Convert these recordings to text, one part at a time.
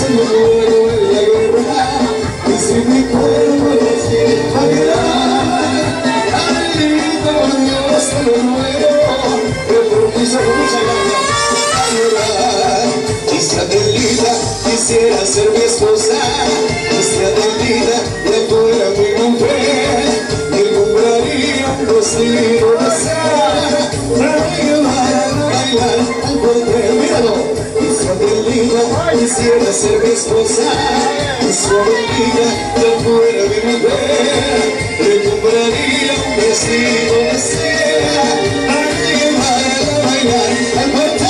se me muero en la guerra, y si mi cuerpo no quiere pagar, ay, por Dios te lo muero, pero por mis ojos a llorar. Y si Adelita quisiera ser mi esposa, y si Adelita ya fuera mi mujer, me compraría un vestido de seda para llevar a bailar al poder. Míralo. Y si Adelita quisiera ser mi esposa, y si Adelita ya fuera mi mujer, le compraría un vestido de seda para llevar a bailar al poder.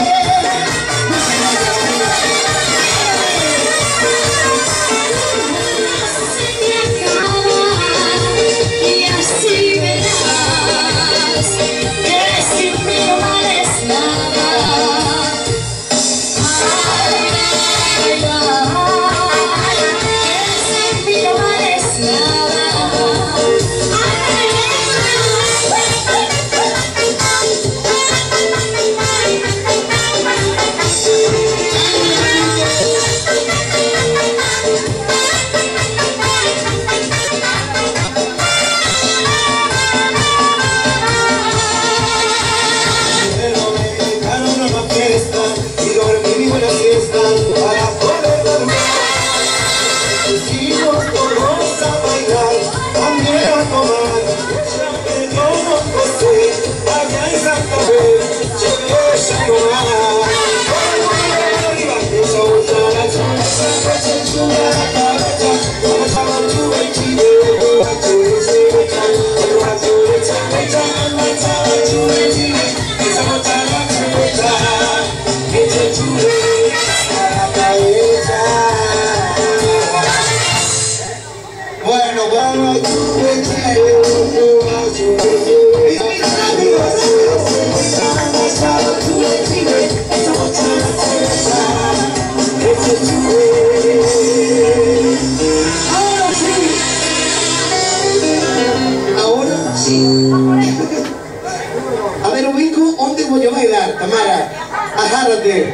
A ver, ubico, ¿dónde voy a bailar, Tamara? Agárrate.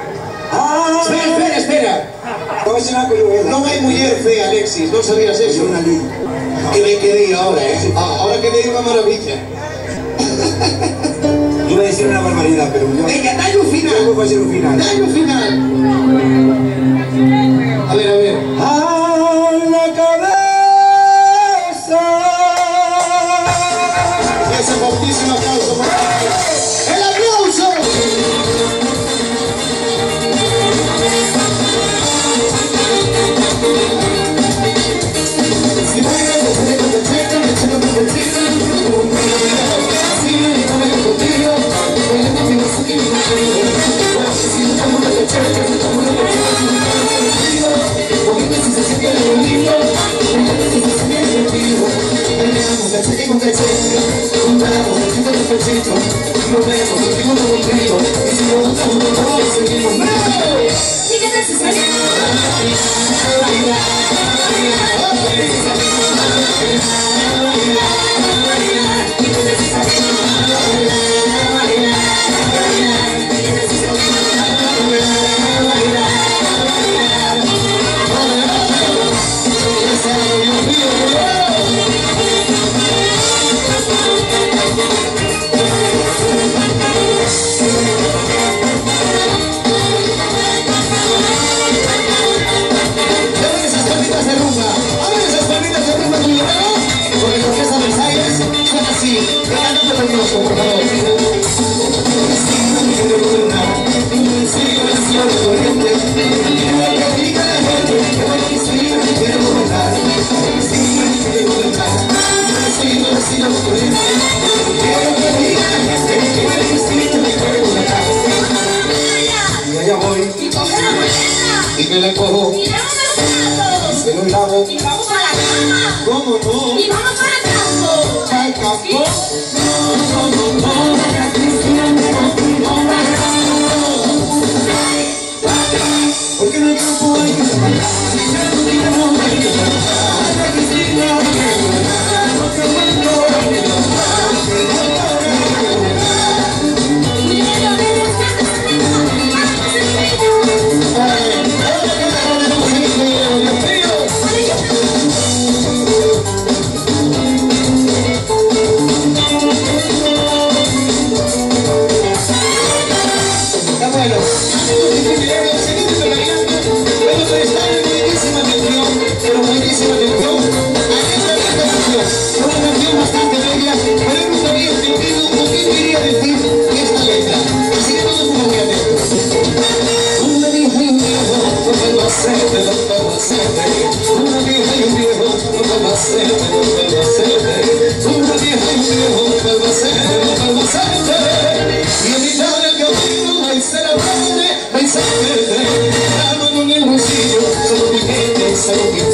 Espera. No hay mujer fea, Alexis, no sabías eso. Que me quedé ahora, ahora que me dio una maravilla. Iba a decir una barbaridad, pero yo... Venga, dale un final. Yo voy a hacer un final. Dale un final. A ver. A la cabeza. Ese fortísimo aplauso, por favor. ¡El aplauso! Y me la cojo. Y vamos al Se lo lavo. Y vamos para la cama. ¿Cómo no? Y vamos para el campo. ¿Para el campo? Porque en el campo hay que trabajar. leer la siguiente variante. Bueno, prestarle buenísima atención, pero buenísima atención a esta canción. Es una canción bastante bella, pero me gustaría entendido lo que quería decir esta letra. Así que todos muy atentos. Una vieja y un viejo, no puedo hacerte, no puedo hacerte. Una vieja y un viejo, no puedo hacerte, no puedo hacerte. Una vieja y un viejo, no puedo hacerte, no puedo hacerte. Y en mitad del camino hay celebrante, hay sangre. La mano en el bolsillo, solo mi gente, solo mi